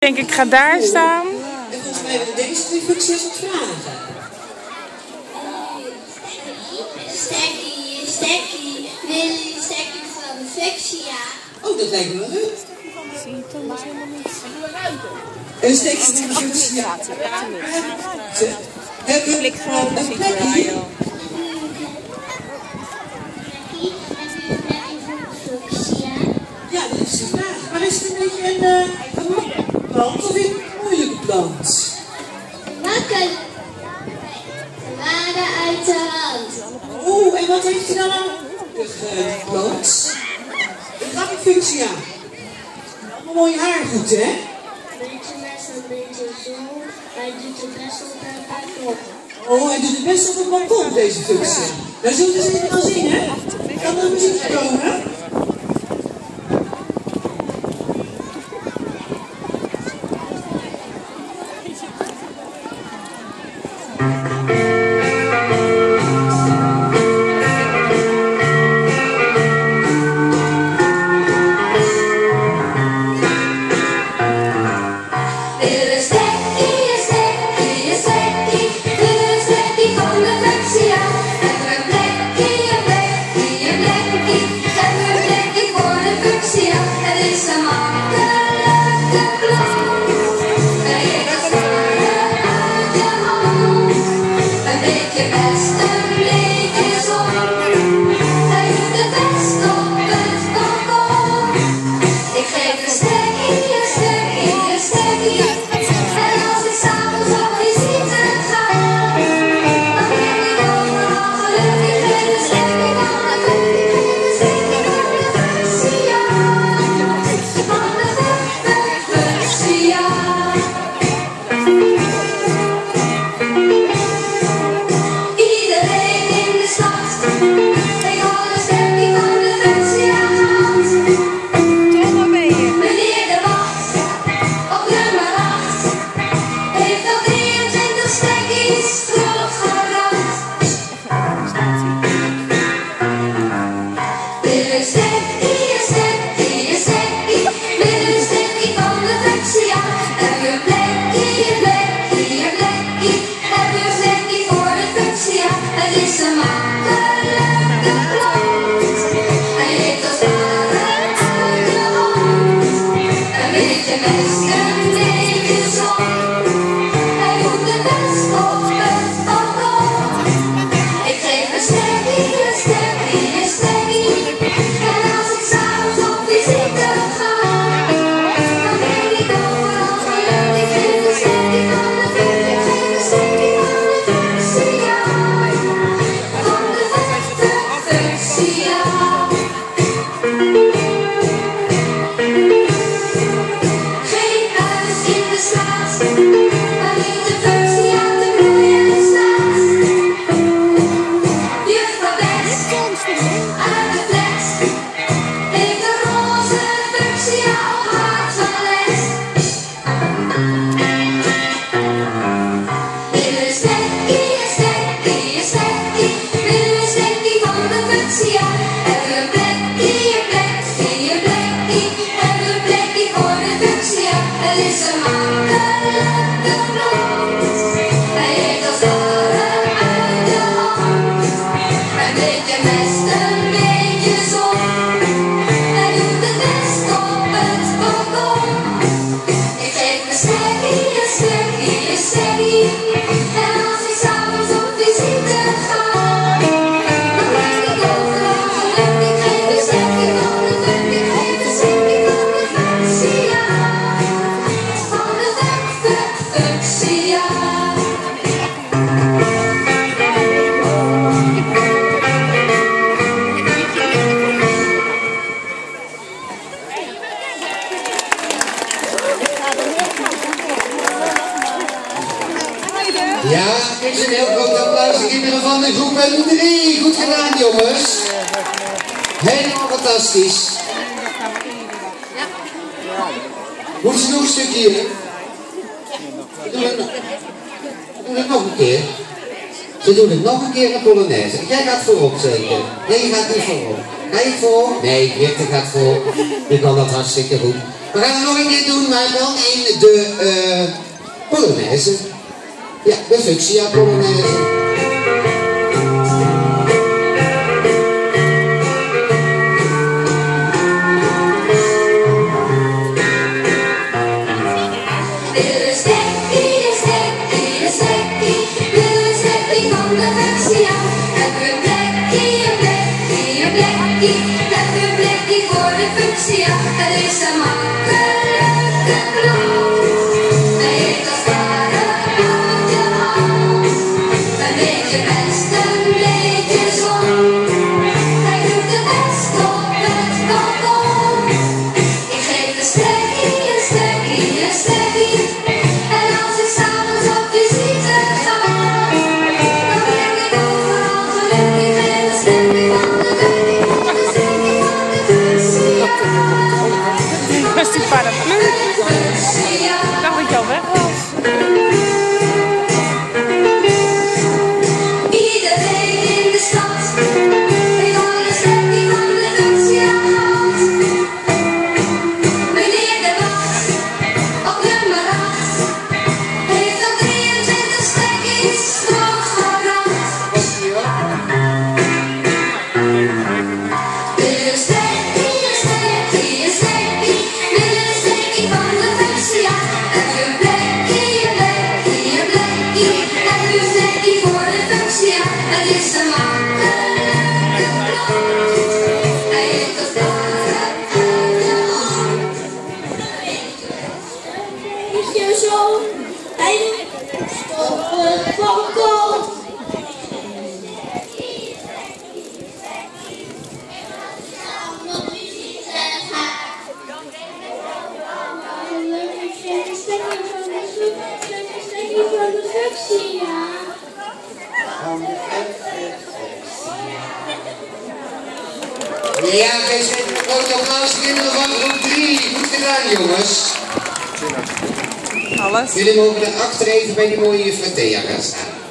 Ik denk, ik ga daar staan. En volgens mij willen deze twee functies wat vragen. Stekkie, Willy, Stekkie van de Fuchsia. Oh, dat lijkt me wel leuk. Zie je Thomas helemaal niet? Een Stekkie van de Fuchsia. Klik gewoon een plekje. Ja, dat is de vraag. Maar is het een beetje een plant of een moeilijke plant? Makkelijk. Waarde uit de hand. Oh, en wat heeft hij dan aan die plant? Een grappigfunctie aan. Allemaal mooi haar goed, hè? Beetje mes en beetje zo. Hij doet het best op het balkon. Oh, hij doet het best op het balkon, deze functie. Nou, zullen we eens even gaan zingen? Kan er muziek komen? Ja, dit is een heel groot applaus. De kinderen van de groep 3. Goed gedaan, jongens. Helemaal fantastisch. Moeten ze nog een stukje? Doe het nog een keer. Ze doen het nog een keer, een Polonaise. Jij gaat voorop zeker. Nee, je gaat niet voorop. Ga je voor? Nee, Richter gaat voor. Je kan dat hartstikke goed. We gaan het nog een keer doen, maar dan in de Polonaise. Ja, de Fuchsia Polonaise. Heb een plekje voor de Fuchsia, het is een makkelijke klap. Hij heeft als ware uit je hand, een beetje best, een beetje zon. Hij doet het best op het balkon. Ik geef een stekkie, een stekkie, een stekkie. En als ik s'avonds op visite ga, dan ben ik overal gelukkig en een stekkie van de Fuchsia. Dat is die paraplu. Ik dacht dat je al weg was. Iedereen in de stad heeft al een stekkie van de Fuchsia gehad. Meneer de Wacht op nummer 8 heeft al 23 stekkies teruggebracht. Een stekkie, een stekkie, een stekkie. Een stekkie van de Fuchsia. Heb je een plekje, een plekje, een plekje. Heb je een stekkie voor de Fuchsia. Het is een makkelijke klap. Hij heeft als ware uit je hand. Is je zoon? Hij doet op het balkon. Een stekkie van de Fuchsia. Ja, geef even een groot applaus. Kinderen van groep 3. Goed gedaan, jongens. Alles. Jullie mogen erachter even bij die mooie juffrouw Thea gaan staan.